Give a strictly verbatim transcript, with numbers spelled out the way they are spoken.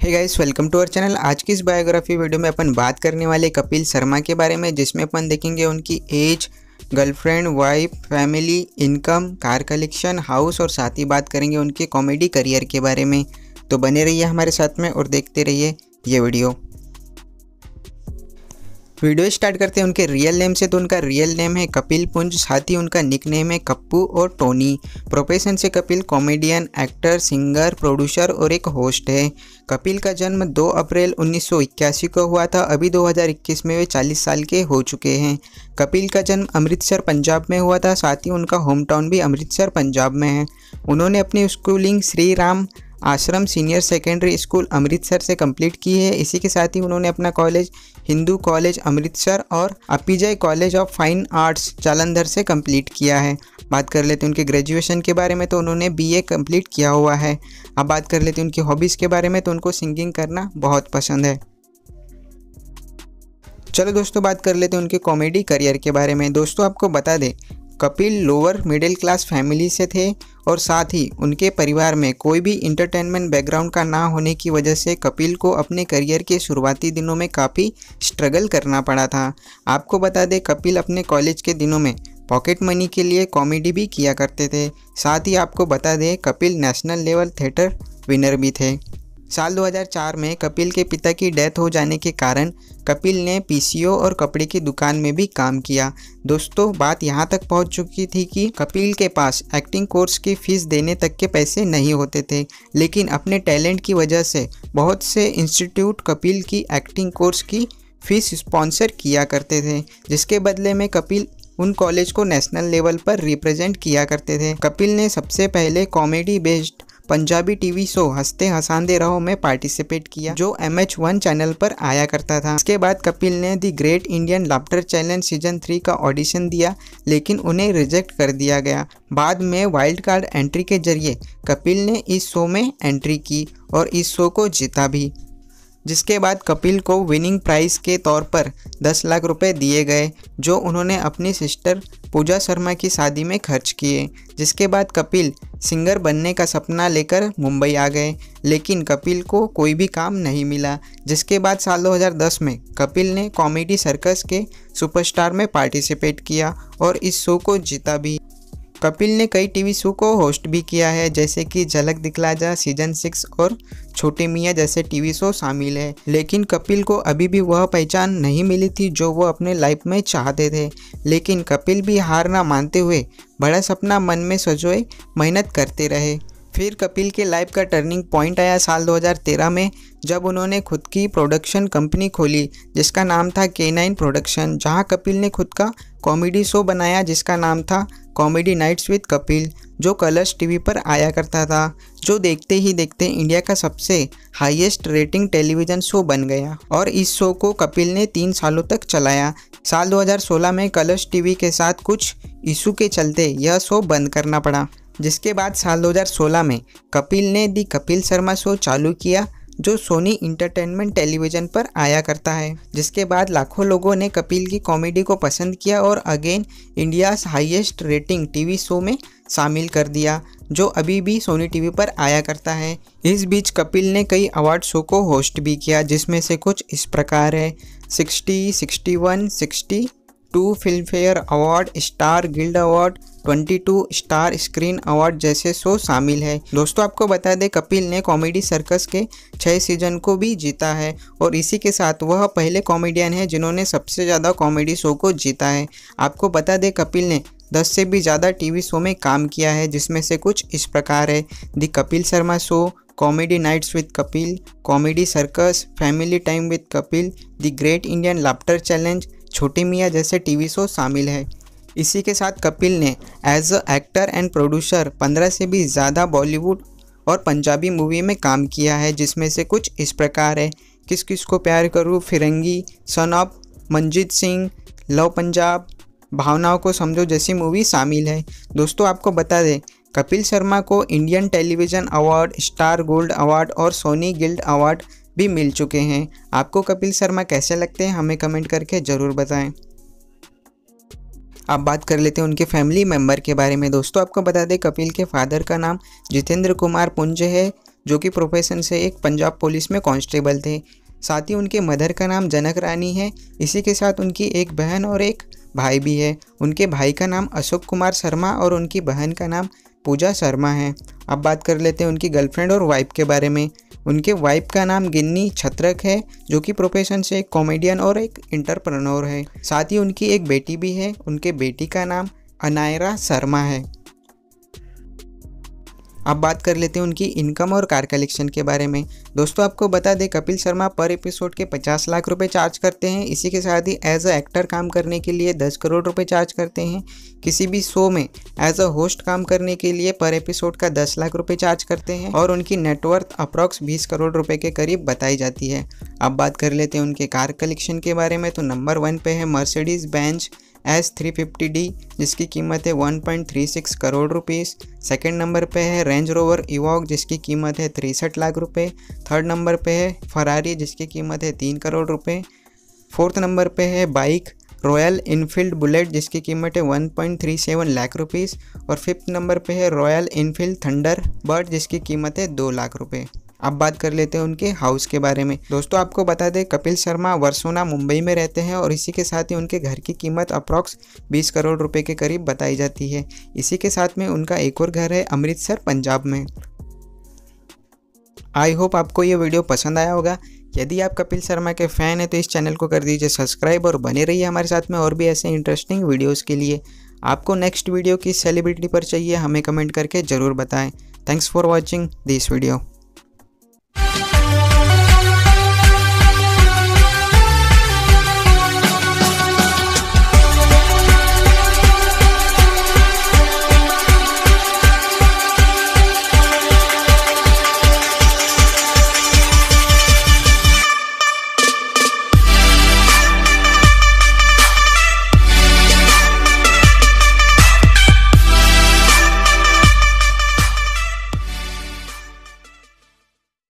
Hey guys, welcome to our channel. आज की इस बायोग्राफी वीडियो में अपन बात करने वाले कपिल शर्मा के बारे में, जिसमें अपन देखेंगे उनकी age, girlfriend, wife, family, income, car collection, house और साथ ही बात करेंगे उनके कॉमेडी करियर के बारे में। तो बने रहिए हमारे साथ में और देखते रहिए ये वीडियो। वीडियो स्टार्ट करते हैं उनके रियल नेम से। तो उनका रियल नेम है कपिल पुंज, साथ ही उनका निक नेम है कप्पू और टोनी। प्रोफेशन से Kapil comedian, actor, singer, producer और एक होस्ट है। कपिल का जन्म दो अप्रैल उन्नीस सौ इक्यासी को हुआ था। अभी दो हज़ार इक्कीस में वे चालीस साल के हो चुके हैं। कपिल का जन्म अमृतसर पंजाब में हुआ था, साथ ही उनका होम टाउन भी अमृतसर पंजाब में है। उन्होंने अपनी स्कूलिंग श्री राम आश्रम सीनियर सेकेंडरी स्कूल अमृतसर से कंप्लीट की है। इसी के साथ ही उन्होंने अपना कॉलेज हिंदू कॉलेज अमृतसर और Apeejay college of fine arts Jalandhar से कंप्लीट किया है। बात कर लेते हैं उनके ग्रेजुएशन के बारे में। तो उन्होंने बीए कंप्लीट किया हुआ है। अब बात कर लेते हैं उनकी हॉबीज़ के बारे में। तो उनको सिंगिंग करना बहुत पसंद है। चलो दोस्तों, बात कर लेते हैं उनके कॉमेडी करियर के बारे में। दोस्तों, आपको बता दें Kapil lower middle class family से थे और साथ ही उनके परिवार में कोई भी इंटरटेनमेंट बैकग्राउंड का ना होने की वजह से कपिल को अपने करियर के शुरुआती दिनों में काफ़ी स्ट्रगल करना पड़ा था। आपको बता दें कपिल अपने कॉलेज के दिनों में पॉकेट मनी के लिए कॉमेडी भी किया करते थे। साथ ही आपको बता दें Kapil national level theatre winner भी थे। साल दो हज़ार चार में कपिल के पिता की डेथ हो जाने के कारण कपिल ने पीसीओ और कपड़े की दुकान में भी काम किया। दोस्तों, बात यहाँ तक पहुँच चुकी थी कि कपिल के पास एक्टिंग कोर्स की फ़ीस देने तक के पैसे नहीं होते थे, लेकिन अपने टैलेंट की वजह से बहुत से इंस्टीट्यूट कपिल की एक्टिंग कोर्स की फ़ीस स्पॉन्सर किया करते थे, जिसके बदले में कपिल उन कॉलेज को नेशनल लेवल पर रिप्रेजेंट किया करते थे। कपिल ने सबसे पहले comedy based Punjabi TV show Hanste Hansate रहो में पार्टिसिपेट किया, जो एम एच वन चैनल पर आया करता था। इसके बाद कपिल ने the great Indian laughter challenge season three का ऑडिशन दिया, लेकिन उन्हें रिजेक्ट कर दिया गया। बाद में वाइल्ड कार्ड एंट्री के जरिए कपिल ने इस शो में एंट्री की और इस शो को जीता भी, जिसके बाद कपिल को विनिंग प्राइज के तौर पर दस लाख रुपए दिए गए, जो उन्होंने अपनी सिस्टर पूजा शर्मा की शादी में खर्च किए। जिसके बाद कपिल सिंगर बनने का सपना लेकर मुंबई आ गए, लेकिन कपिल को कोई भी काम नहीं मिला। जिसके बाद साल दो हज़ार दस में कपिल ने कॉमेडी सर्कस के सुपरस्टार में पार्टिसिपेट किया और इस शो को जीता भी। कपिल ने कई टीवी शो को होस्ट भी किया है, जैसे कि झलक दिखला जा सीजन सिक्स और छोटे मियाँ जैसे टीवी शो शामिल है। लेकिन कपिल को अभी भी वह पहचान नहीं मिली थी जो वो अपने लाइफ में चाहते थे, लेकिन कपिल भी हार ना मानते हुए बड़ा सपना मन में सजोए मेहनत करते रहे। फिर कपिल के लाइफ का टर्निंग पॉइंट आया साल दो हज़ार तेरह में, जब उन्होंने खुद की प्रोडक्शन कंपनी खोली जिसका नाम था के नाइन प्रोडक्शन, जहां कपिल ने खुद का कॉमेडी शो बनाया जिसका नाम था कॉमेडी नाइट्स विद कपिल, जो कलर्स टीवी पर आया करता था, जो देखते ही देखते इंडिया का सबसे हाईएस्ट रेटिंग टेलीविज़न शो बन गया और इस शो को कपिल ने तीन सालों तक चलाया। साल दो हज़ार सोलह में कलर्स टीवी के साथ कुछ इशू के चलते यह शो बंद करना पड़ा, जिसके बाद साल दो हज़ार सोलह में कपिल ने दी कपिल शर्मा शो चालू किया, जो सोनी इंटरटेनमेंट टेलीविज़न पर आया करता है। जिसके बाद लाखों लोगों ने कपिल की कॉमेडी को पसंद किया और again India's highest rating TV show में शामिल कर दिया, जो अभी भी सोनी टीवी पर आया करता है। इस बीच कपिल ने कई अवार्ड शो को होस्ट भी किया, जिसमें से कुछ इस प्रकार है sixty, sixty one, sixty two Filmfare award, star guild award, बाईस स्टार स्क्रीन अवार्ड जैसे शो शामिल है। दोस्तों, आपको बता दें कपिल ने कॉमेडी सर्कस के छः सीजन को भी जीता है और इसी के साथ वह पहले कॉमेडियन है जिन्होंने सबसे ज़्यादा कॉमेडी शो को जीता है। आपको बता दें कपिल ने दस से भी ज़्यादा टीवी शो में काम किया है, जिसमें से कुछ इस प्रकार है the Kapil Sharma show, comedy nights with Kapil, comedy circus, family time with Kapil, the great Indian laughter challenge, Chhote Miyan जैसे टीवी शो शामिल है। इसी के साथ कपिल ने as a actor and producer पंद्रह से भी ज़्यादा बॉलीवुड और पंजाबी मूवी में काम किया है, जिसमें से कुछ इस प्रकार है किस किस ko Pyaar Karoon, Firangi, son of Manjeet Singh, love Punjab, Bhavnao Ko समझो जैसी मूवी शामिल है। दोस्तों, आपको बता दें कपिल शर्मा को Indian television award, star gold award और सोनी गिल्ड अवार्ड भी मिल चुके हैं। आपको कपिल शर्मा कैसे लगते हैं हमें कमेंट करके ज़रूर बताएं। अब बात कर लेते हैं उनके फैमिली मेम्बर के बारे में। दोस्तों, आपको बता दें कपिल के फादर का नाम जितेंद्र कुमार पुंज है, जो कि प्रोफेशन से एक पंजाब पुलिस में कांस्टेबल थे। साथ ही उनके मदर का नाम जनक रानी है। इसी के साथ उनकी एक बहन और एक भाई भी है। उनके भाई का नाम अशोक कुमार शर्मा और उनकी बहन का नाम पूजा शर्मा है। अब बात कर लेते हैं उनकी गर्लफ्रेंड और वाइफ के बारे में। उनके वाइफ का नाम गिन्नी छत्रक है, जो कि प्रोफेशन से एक कॉमेडियन और एक इंटरप्रेन्योर है। साथ ही उनकी एक बेटी भी है। उनके बेटी का नाम अनायरा शर्मा है। अब बात कर लेते हैं उनकी इनकम और कार कलेक्शन के बारे में। दोस्तों आपको बता दें, कपिल शर्मा पर एपिसोड के पचास लाख रुपए चार्ज करते हैं। इसी के साथ ही एज अ एक्टर काम करने के लिए दस करोड़ रुपए चार्ज करते हैं। किसी भी शो में एज अ होस्ट काम करने के लिए पर एपिसोड का दस लाख रुपए चार्ज करते हैं और उनकी नेटवर्थ अप्रॉक्स बीस करोड़ रुपए के करीब बताई जाती है। अब बात कर लेते हैं उनके कार कलेक्शन के बारे में। तो नंबर वन पे है Mercedes Benz S three fifty D, जिसकी कीमत है one point three six crore rupees. Second number पे है रेंज रोवर इवॉक, जिसकी कीमत है तिरसठ लाख रुपए। थर्ड नंबर पे है फरारी, जिसकी कीमत है तीन करोड़ रुपए। फोर्थ नंबर पे है बाइक रॉयल इनफील्ड बुलेट, जिसकी कीमत है one point three seven lakh rupees. और फिफ्थ नंबर पे है रॉयल इनफील्ड थंडर बर्ड, जिसकी कीमत है दो लाख रुपए। अब बात कर लेते हैं उनके हाउस के बारे में। दोस्तों आपको बता दें, कपिल शर्मा वर्सोना मुंबई में रहते हैं और इसी के साथ ही उनके घर की कीमत अप्रॉक्स बीस करोड़ रुपए के करीब बताई जाती है। इसी के साथ में उनका एक और घर है अमृतसर पंजाब में। आई होप आपको ये वीडियो पसंद आया होगा। यदि आप कपिल शर्मा के फ़ैन हैं तो इस चैनल को कर दीजिए सब्सक्राइब और बने रहिए हमारे साथ में और भी ऐसे इंटरेस्टिंग वीडियोज़ के लिए। आपको नेक्स्ट वीडियो किस सेलिब्रिटी पर चाहिए हमें कमेंट करके ज़रूर बताएँ। Thanks for watching this video.